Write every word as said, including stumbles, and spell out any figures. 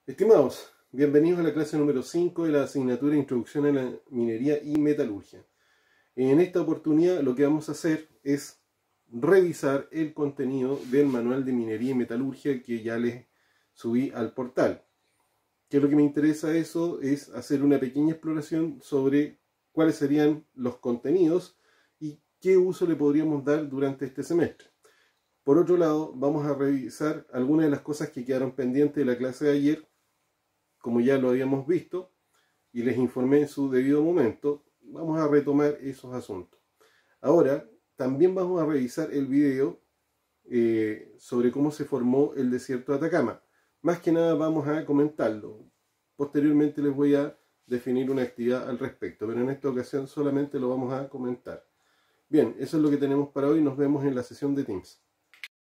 Estimados, bienvenidos a la clase número cinco de la asignatura Introducción a la Minería y Metalurgia. En esta oportunidad lo que vamos a hacer es revisar el contenido del manual de minería y metalurgia que ya les subí al portal. Que lo que me interesa eso es hacer una pequeña exploración sobre cuáles serían los contenidos y qué uso le podríamos dar durante este semestre. Por otro lado, vamos a revisar algunas de las cosas que quedaron pendientes de la clase de ayer, como ya lo habíamos visto y les informé en su debido momento. Vamos a retomar esos asuntos. Ahora, también vamos a revisar el video eh, sobre cómo se formó el desierto de Atacama. Más que nada vamos a comentarlo. Posteriormente les voy a definir una actividad al respecto, pero en esta ocasión solamente lo vamos a comentar. Bien, eso es lo que tenemos para hoy. Nos vemos en la sesión de Teams.